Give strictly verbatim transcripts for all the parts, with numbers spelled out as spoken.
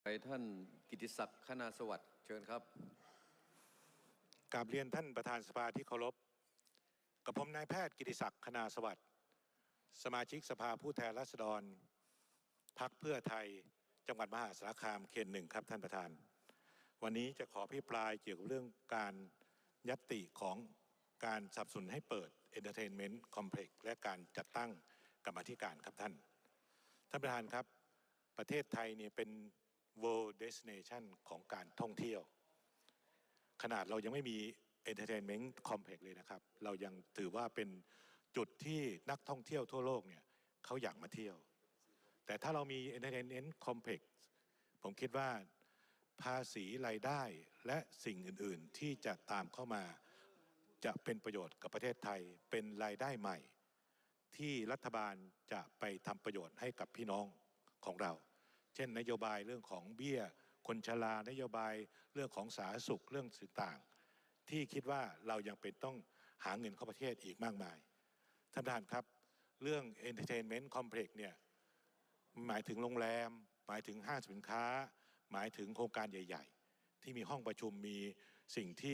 ไปท่านกิติศักดิ์คณาสวัสดิ์เชิญครับกราบเรียนท่านประธานสภาที่เคารพกับผมนายแพทย์กิติศักดิ์คณาสวัสดิ์สมาชิกสภาผู้แทนราษฎรพรรคเพื่อไทยจังหวัดมหาสารคามเขตหนึ่งครับท่านประธานวันนี้จะขอพิปรายเกี่ยวกับเรื่องการญัตติของการสนับสนุนให้เปิด Entertainment Complex และการจัดตั้งกรรมาธิการครับท่านท่านประธานครับประเทศไทยเนี่ยเป็น World Destination ของการท่องเที่ยวขนาดเรายังไม่มี Entertainment Complex เลยนะครับเรายังถือว่าเป็นจุดที่นักท่องเที่ยวทั่วโลกเนี่ยเขาอยากมาเที่ยวแต่ถ้าเรามี Entertainment Complex ผมคิดว่าภาษีรายได้และสิ่งอื่นๆที่จะตามเข้ามาจะเป็นประโยชน์กับประเทศไทยเป็นรายได้ใหม่ที่รัฐบาลจะไปทำประโยชน์ให้กับพี่น้องของเราเช่นนโยบายเรื่องของเบี้ยคนชรานโยบายเรื่องของสาธารณสุขเรื่องต่างๆที่คิดว่าเรายังเป็นต้องหาเงินเข้าประเทศอีกมากมายท่านประธานครับเรื่อง Entertainment Complex เนี่ยหมายถึงโรงแรมหมายถึงห้างสินค้าหมายถึงโครงการใหญ่ๆที่มีห้องประชุมมีสิ่งที่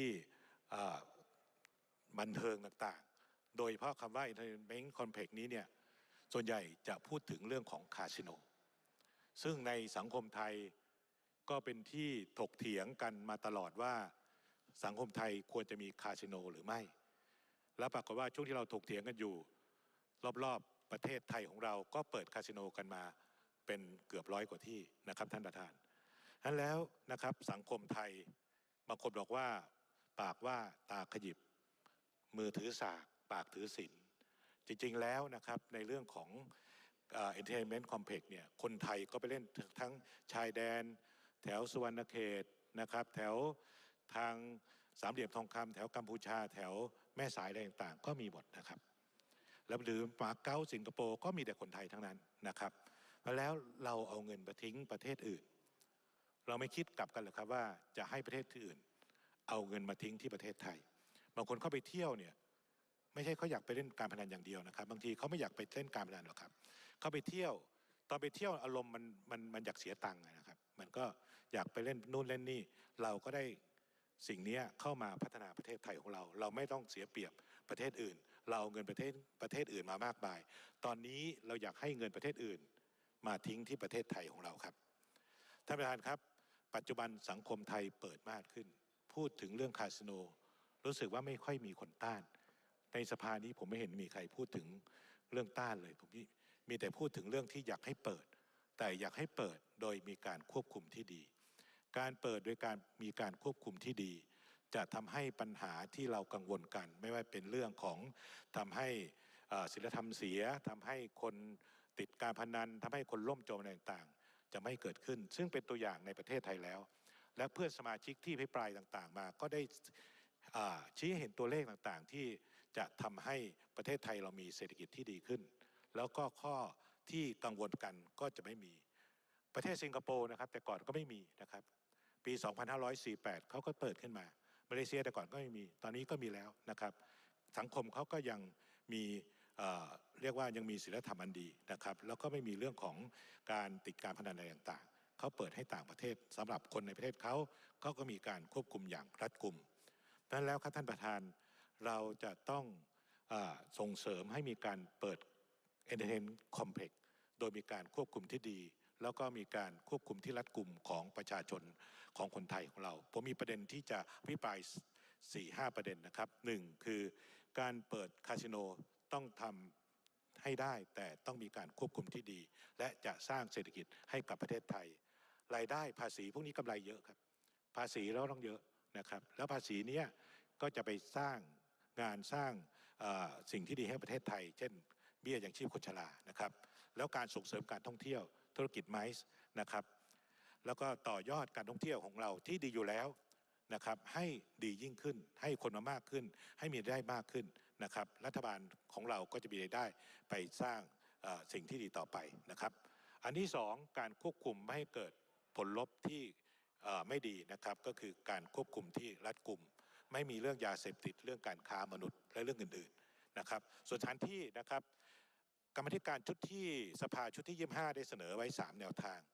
บันเทิงต่างๆโดยเฉพาะคำว่า Entertainment Complex นี้เนี่ยส่วนใหญ่จะพูดถึงเรื่องของคาสิโนซึ่งในสังคมไทยก็เป็นที่ถกเถียงกันมาตลอดว่าสังคมไทยควรจะมีคาสิโนหรือไม่แล้วปรากฏว่าช่วงที่เราถกเถียงกันอยู่รอบๆประเทศไทยของเราก็เปิดคาสิโนกันมาเป็นเกือบร้อยกว่าที่นะครับท่านประธานนั้นแล้วนะครับสังคมไทยบางคนบอกว่าปากว่าตาขยิบมือถือสากปากถือศีลจริงๆแล้วนะครับในเรื่องของเอ็นเตอร์เทนเมนต์คอมเพล็กซ์เนี่ยคนไทยก็ไปเล่นทั้งชายแดนแถวสุวรรณเขตนะครับแถวทางสามเหลี่ยมทองคำแถวกัมพูชาแถวแม่สายอะไรต่างๆก็มีหมดนะครับแล้วหรือมาเก๊าสิงคโปร์ก็มีแต่คนไทยทั้งนั้นนะครับแล้วเราเอาเงินไปทิ้งประเทศอื่นเราไม่คิดกลับกันหรือครับว่าจะให้ประเทศที่อื่นเอาเงินมาทิ้งที่ประเทศไทยบางคนเข้าไปเที่ยวเนี่ยไม่ใช่เขาอยากไปเล่นการพนันอย่างเดียวนะครับบางทีเขาไม่อยากไปเล่นการพนันหรอกครับเขาไปเที่ยวตอนไปเที่ยวอารมณ์มันมันมันอยากเสียตังค์นะครับมันก็อยากไปเล่นนู่นเล่นนี่เราก็ได้สิ่งนี้เข้ามาพัฒนาประเทศไทยของเราเราไม่ต้องเสียเปรียบประเทศอื่นเราเอาเงินประเทศประเทศอื่นมามากมายตอนนี้เราอยากให้เงินประเทศอื่นมาทิ้งที่ประเทศไทยของเราครับท่านประธานครับปัจจุบันสังคมไทยเปิดมากขึ้นพูดถึงเรื่องคาสิโนรู้สึกว่าไม่ค่อยมีคนต้านในสภานี้ผมไม่เห็นมีใครพูดถึงเรื่องต้านเลยผมมีแต่พูดถึงเรื่องที่อยากให้เปิดแต่อยากให้เปิดโดยมีการควบคุมที่ดีการเปิดโดยการมีการควบคุมที่ดีจะทำให้ปัญหาที่เรากังวลกันไม่ว่าเป็นเรื่องของทำให้ศีลธรรมเสียทำให้คนติดการพนันทำให้คนล่มจมอะไรต่างๆจะไม่เกิดขึ้นซึ่งเป็นตัวอย่างในประเทศไทยแล้วและเพื่อนสมาชิกที่อภิปรายต่างๆมาก็ได้ชี้เห็นตัวเลขต่างๆที่จะทำให้ประเทศไทยเรามีเศรษฐกิจที่ดีขึ้นแล้วก็ข้อที่กังวลกันก็จะไม่มีประเทศสิงคโปร์นะครับแต่ก่อนก็ไม่มีนะครับปีสองพันห้าร้อยสี่สิบแปดเขาก็เปิดขึ้นมามาเลเซียแต่ก่อนก็ไม่มีตอนนี้ก็มีแล้วนะครับสังคมเขาก็ยังมีเอ่อเรียกว่ายังมีศีลธรรมอันดีนะครับแล้วก็ไม่มีเรื่องของการติดการพนันอะไรต่างๆเขาเปิดให้ต่างประเทศสำหรับคนในประเทศเขาเขาก็มีการควบคุมอย่างรัดกุมดังนั้นแล้วครับท่านประธานเราจะต้องส่งเสริมให้มีการเปิด Entertainment Complex โดยมีการควบคุมที่ดีแล้วก็มีการควบคุมที่รัดกุมของประชาชนของคนไทยของเราผมมีประเด็นที่จะอภิปราย สี่ห้า ประเด็นนะครับหนึ่งคือการเปิดคาสิโนต้องทำให้ได้แต่ต้องมีการควบคุมที่ดีและจะสร้างเศรษฐกิจให้กับประเทศไทยรายได้ภาษีพวกนี้กำไรเยอะครับภาษีเราต้องเยอะนะครับแล้วภาษีนี้ก็จะไปสร้างงานสร้างสิ่งที่ดีให้ประเทศไทยเช่นเบี้ยยังชีพคนชรานะครับแล้วการส่งเสริมการท่องเที่ยวธุรกิจไมซ์นะครับแล้วก็ต่อยอดการท่องเที่ยวของเราที่ดีอยู่แล้วนะครับให้ดียิ่งขึ้นให้คนมามากขึ้นให้มีรายได้มากขึ้นนะครับรัฐบาลของเราก็จะมีรายได้ไปสร้างสิ่งที่ดีต่อไปนะครับอันที่สองการควบคุมไม่ให้เกิดผลลบที่ไม่ดีนะครับก็คือการควบคุมที่รัดกุมไม่มีเรื่องยาเสพติดเรื่องการค้ามนุษย์และเรื่องอื่นๆนะครับส่วนสถานที่นะครับกรรมธิการชุดที่สภาชุดที่ยี่สิบห้าได้เสนอไว้สามแนวทาง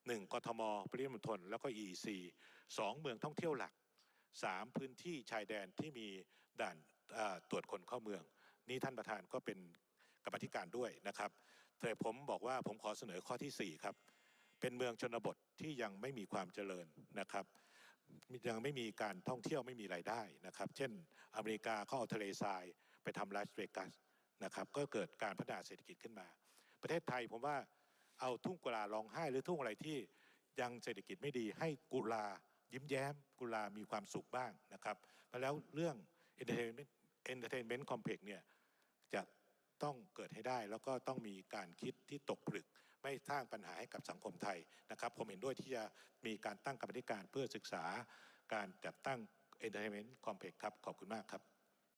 หนึ่งกทมปริมณฑลแล้วก็ อี อี ซี สองเมืองท่องเที่ยวหลักสามพื้นที่ชายแดนที่มีด่านตรวจคนเข้าเมืองนี่ท่านประธานก็เป็นกรรมาธิการด้วยนะครับแต่ผมบอกว่าผมขอเสนอข้อที่สี่ครับเป็นเมืองชนบทที่ยังไม่มีความเจริญนะครับยังไม่มีการท่องเที่ยวไม่มีรายได้นะครับเช่นอเมริกาเขาเอาทะเลทรายไปทำลาสเวกัสนะครับก็เกิดการพัฒนาเศรษฐกิจขึ้นมาประเทศไทยผมว่าเอาทุ่งกุลาร้องไห้หรือทุ่งอะไรที่ยังเศรษฐกิจไม่ดีให้กุลายิ้มแย้มกุลามีความสุขบ้างนะครับมาแล้วเรื่อง entertainment entertainment complex เนี่ยจะต้องเกิดให้ได้แล้วก็ต้องมีการคิดที่ตกผลึกไม่สร้างปัญหาให้กับสังคมไทยนะครับผมเห็นด้วยที่จะมีการตั้งกรรมธิการเพื่อศึกษาการจัดตั้ง entertainment complex ครับขอบคุณมากครับ